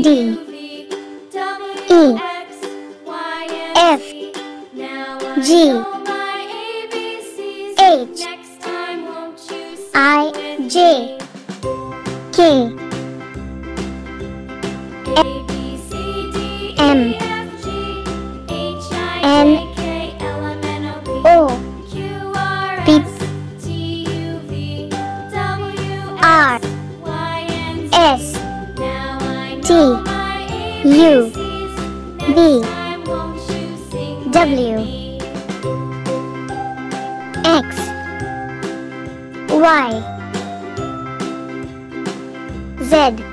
D E F G H I J K M N O P R S T U V W X Y Z